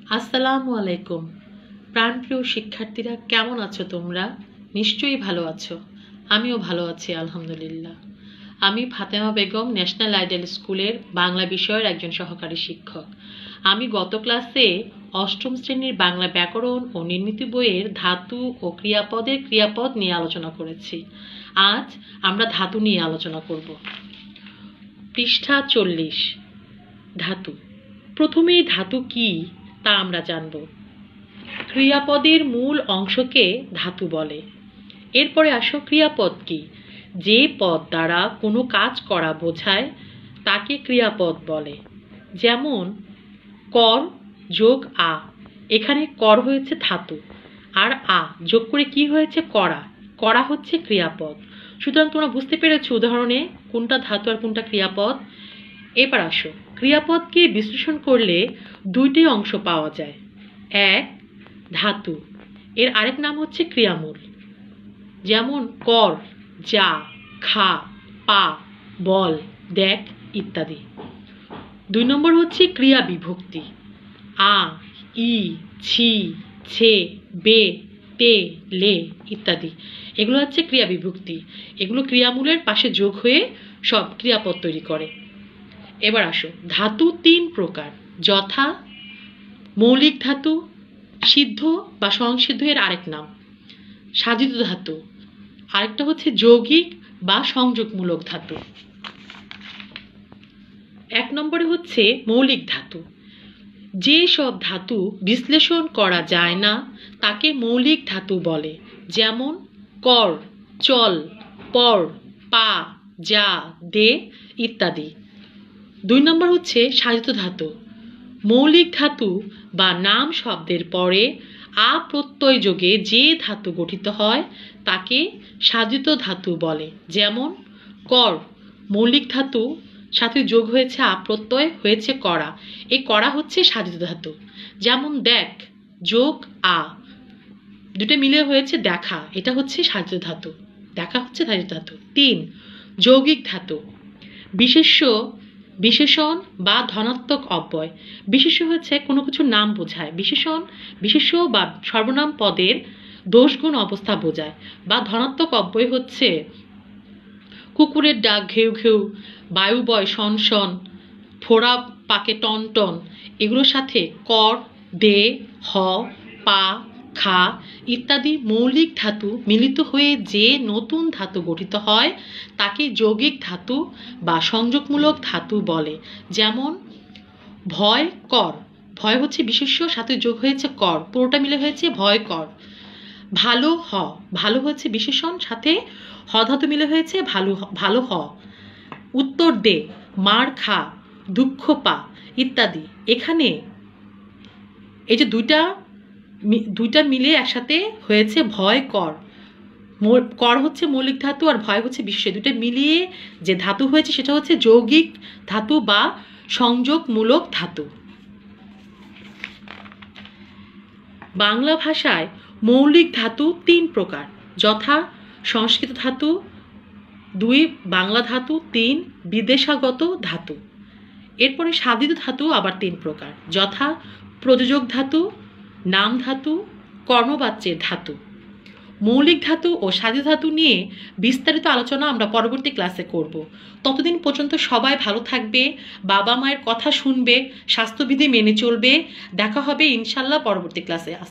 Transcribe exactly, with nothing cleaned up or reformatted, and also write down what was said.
আসসালামু আলাইকুম। প্রাণপ্রিয় শিক্ষার্থীরা, কেমন আছো তোমরা? নিশ্চয়ই ভালো আছো। আমিও ভালো আছি আলহামদুলিল্লাহ। আমি ফাতেমা বেগম, ন্যাশনাল আইডিয়াল স্কুলের বাংলা বিষয়ের একজন সহকারী শিক্ষক। আমি গত ক্লাসে অষ্টম শ্রেণীর বাংলা ব্যাকরণ ও নির্মিত বইয়ের ধাতু ও ক্রিয়াপদের ক্রিয়াপদ নিয়ে আলোচনা করেছি। আজ আমরা ধাতু নিয়ে আলোচনা করব। পৃষ্ঠা চল্লিশ। ধাতু। প্রথমেই ধাতু কি তা আমরা জানব। ক্রিয়াপদের মূল অংশকে ধাতু বলে। এরপরে আসো, ক্রিয়াপদ কি? যে পদ দ্বারা কোনো কাজ করা বোঝায় তাকে ক্রিয়াপদ বলে। যেমন কর যোগ আ, এখানে কর হয়েছে ধাতু, আর আ যোগ করে কি হয়েছে? করা। করা হচ্ছে ক্রিয়াপদ। সুতরাং তোমরা বুঝতে পেরেছো উদাহরণে কোনটা ধাতু আর কোনটা ক্রিয়াপদ। এবার আসো, ক্রিয়াপদকে বিশ্লেষণ করলে দুইটি অংশ পাওয়া যায়। এক, ধাতু। এর আরেক নাম হচ্ছে ক্রিয়ামূল। যেমন কর, যা, খা, পা, বল, দেখ ইত্যাদি। দুই নম্বর হচ্ছে ক্রিয়া বিভক্তি। আ, ই, ছি, ছে, বে, তে, লে ইত্যাদি। এগুলো হচ্ছে ক্রিয়া বিভক্তি। এগুলো ক্রিয়ামূলের পাশে যোগ হয়ে সব ক্রিয়াপদ তৈরি করে। এবার আসো, ধাতু তিন প্রকার, যথা মৌলিক ধাতু, সিদ্ধ বা সংসিদ্ধ এর আরেক নাম, সাধিত ধাতু, আরেকটা হচ্ছে যৌগিক বা সংযোগমূলক ধাতু। এক নম্বরে হচ্ছে মৌলিক ধাতু। যে সব ধাতু বিশ্লেষণ করা যায় না তাকে মৌলিক ধাতু বলে। যেমন কর, চল, পর, পা, যা, দে ইত্যাদি। দুই নম্বর হচ্ছে সাধিত ধাতু। মৌলিক ধাতু বা নাম শব্দের পরে আ প্রত্যয় যোগে যে ধাতু গঠিত হয় তাকে সাধিত ধাতু বলে। যেমন কর, মৌলিক ধাতু, সাথে যোগ হয়েছে আ প্রত্যয়, হয়েছে করা। এই করা হচ্ছে সাধিত ধাতু। যেমন দেখ যোগ আ, দুটো মিলে হয়েছে দেখা, এটা হচ্ছে সাধিত ধাতু। দেখা হচ্ছে সাধিত ধাতু। তিন, যৌগিক ধাতু। বিশেষ্য, বিশেষণ বা ধনাত্মক অব্যয়। বিশেষ্য হচ্ছে কোনো কিছুর নাম বোঝায়। বিশেষণ, বিশেষ্য বা সর্বনাম পদের দোষগুণ অবস্থা বোঝায়। বা ধনাত্মক অব্যয় হচ্ছে কুকুরের ডাক ঘেউ ঘেউ, বায়ু বয় শন শন, ফোড়া পাকে টন টন। এগুলোর সাথে কর, দে, হ, পা, খা ইত্যাদি মৌলিক ধাতু মিলিত হয়ে যে নতুন ধাতু গঠিত হয় তাকে যৌগিক ধাতু বা সংযোগমূলক ধাতু বলে। যেমন ভয় কর, ভয় হচ্ছে বিশেষ্য, সাথে যোগ হয়েছে কর, পুরোটা মিলে হয়েছে ভয় কর। ভালো হ, ভালো হচ্ছে বিশেষণ, সাথে হ ধাতু মিলে হয়েছে ভালো, ভালো হ। উত্তর দে, মার খা, দুঃখ পা ইত্যাদি। এখানে এই যে দুইটা দুইটা মিলে একসাথে হয়েছে ভয় কর। কর হচ্ছে মৌলিক ধাতু আর ভয় হচ্ছে বিশেষ্য। দুটো মিলিয়ে যে ধাতু হয়েছে সেটা হচ্ছে যৌগিক ধাতু বা সংযোগমূলক ধাতু। বাংলা ভাষায় মৌলিক ধাতু তিন প্রকার, যথা সংস্কৃত ধাতু, দুই বাংলা ধাতু, তিন বিদেশাগত ধাতু। এরপরে সাধিত ধাতু আবার তিন প্রকার, যথা প্রযোজক ধাতু, নাম ধাতু, কর্মবাচ্যের ধাতু। মৌলিক ধাতু ও সাধিত ধাতু নিয়ে বিস্তারিত আলোচনা আমরা পরবর্তী ক্লাসে করব। ততদিন পর্যন্ত সবাই ভালো থাকবে, বাবা মায়ের কথা শুনবে, স্বাস্থ্যবিধি মেনে চলবে। দেখা হবে ইনশাল্লাহ পরবর্তী ক্লাসে।